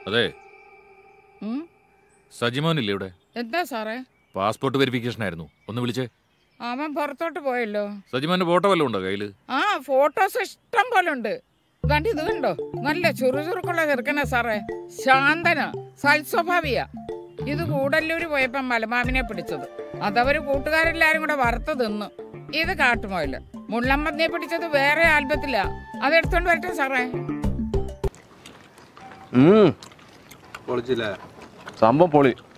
അതെ, സജിമോനില്ലേ ഇവിടെ? എന്താ സാറേ? പാസ്പോർട്ട് വെരിഫിക്കേഷൻ ആയിരുന്നു, ഒന്ന് വിളിച്ചേ. അവൻ പുറത്തോട്ട് പോയല്ലോ. സജിമോന്റെ ഫോട്ടോ വല്ലതും ഉണ്ടോ കയ്യില്? ആ, ഫോട്ടോസ് ഇഷ്ടം പോലെ ഉണ്ട്. ഇത് കണ്ടോ, നല്ല ചുറുചുറുക്കുള്ള ചെറുക്കനാ സാറേ. ശാന്തന, സൽസ്വഭാവിയ. ഇത് കൂടല്ലൂര് പോയപ്പം മലമാവിനെ പിടിച്ചത്. അതവര് കൂട്ടുകാരെല്ലാരും കൂടെ വറുത്ത് തിന്നു. ഇത് കാട്ടുമോയില്. മുള്ളമ്പന്നിയെ പിടിച്ചത് വേറെ ആൽബത്തില. അതെടുത്തോണ്ട് വരട്ടെ സാറേ. സംഭവം പൊളി.